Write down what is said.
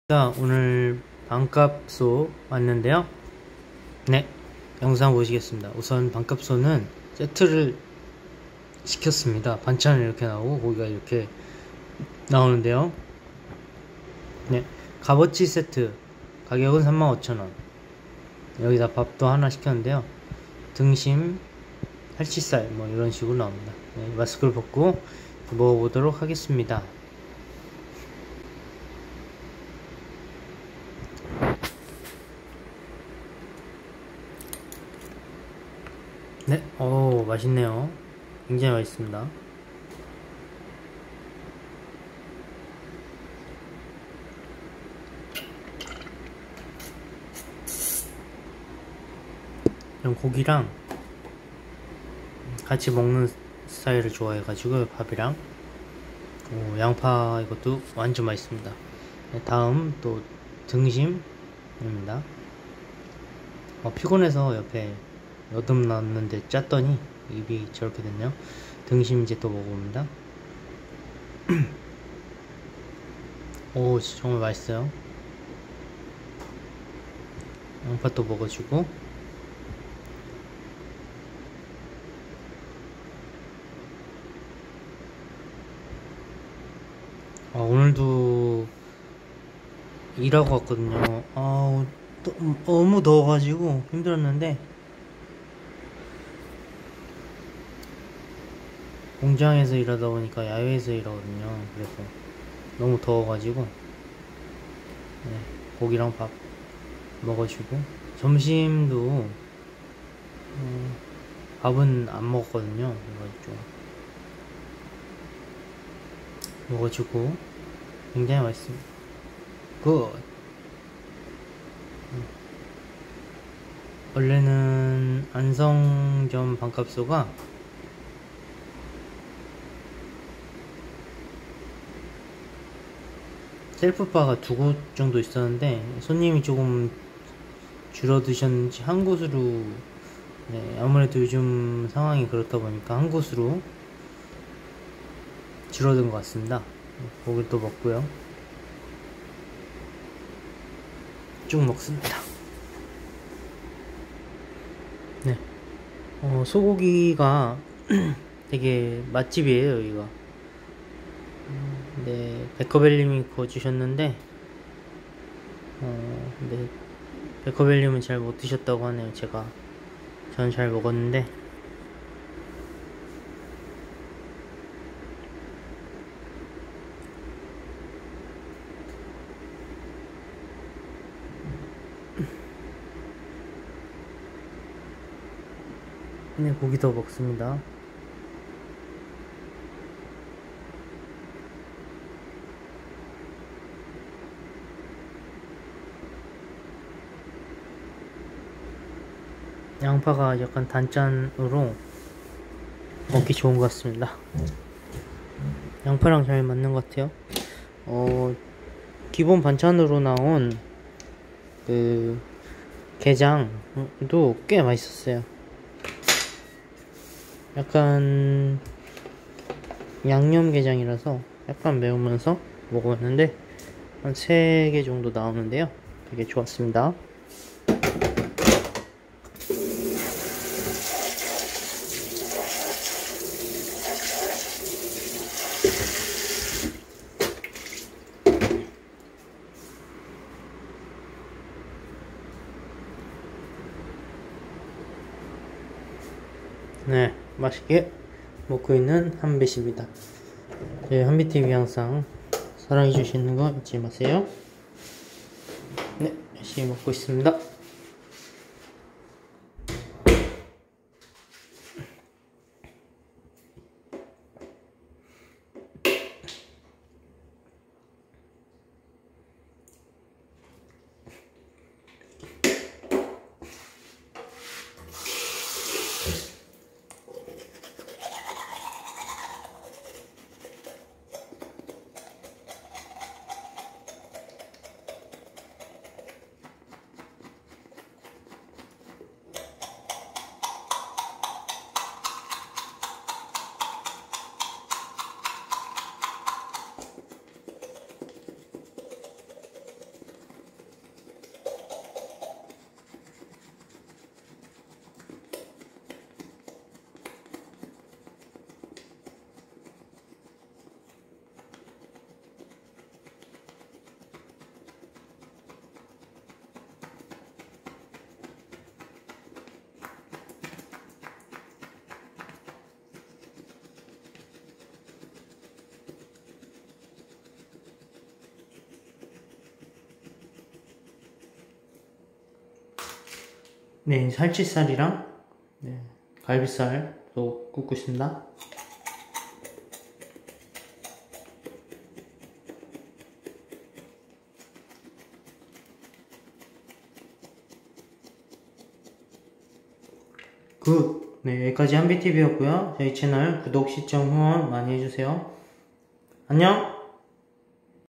오늘 반값소 왔는데요. 네, 영상 보시겠습니다. 우선 반값소는 세트를 시켰습니다. 반찬이 이렇게 나오고 고기가 이렇게 나오는데요. 네, 값어치 세트 가격은 35,000원. 여기다 밥도 하나 시켰는데요. 등심, 살치살 뭐 이런 식으로 나옵니다. 네, 마스크를 벗고 먹어보도록 하겠습니다. 네, 맛있네요. 굉장히 맛있습니다. 이런 고기랑 같이 먹는 스타일을 좋아해가지고 밥이랑 양파 이것도 완전 맛있습니다. 네, 다음 또 등심입니다. 피곤해서 옆에 여드름 났는데 짰더니 입이 저렇게 됐네요. 등심 이제 또 먹어봅니다. 오, 정말 맛있어요. 양파 또 먹어주고, 오늘도 일하고 왔거든요. 너무 더워가지고 힘들었는데 공장에서 일하다 보니까 야외에서 일하거든요. 그래서 너무 더워가지고 네, 고기랑 밥 먹어주고, 점심도 밥은 안 먹었거든요. 그래가지고 먹어주고 굉장히 맛있습니다. 굿. 원래는 안성점 반값소가 셀프바가 2곳 정도 있었는데 손님이 조금 줄어드셨는지 한 곳으로, 네, 아무래도 요즘 상황이 그렇다 보니까 한 곳으로 줄어든 것 같습니다. 고기를 또 먹고요. 쭉 먹습니다. 네, 소고기가 되게 맛집이에요, 여기가. 네, 베커벨님이 구워주셨는데, 근데 베커벨님은 잘 못 드셨다고 하네요. 저는 잘 먹었는데, 네, 고기 더 먹습니다. 양파가 약간 단짠으로 먹기 좋은 것 같습니다. 양파랑 잘 맞는 것 같아요. 기본 반찬으로 나온 그 게장도 꽤 맛있었어요. 약간 양념게장이라서 약간 매우면서 먹었는데 한 3개 정도 나오는데요. 되게 좋았습니다. 네, 맛있게 먹고 있는 한빛입니다. 저희 한빛TV 항상 사랑해주시는 거 잊지 마세요. 네, 열심히 먹고 있습니다. 네, 살치살이랑 네, 갈비살도 굽고 있습니다. 네, 여기까지 한비TV였고요. 저희 채널 구독, 시청, 후원 많이 해주세요. 안녕!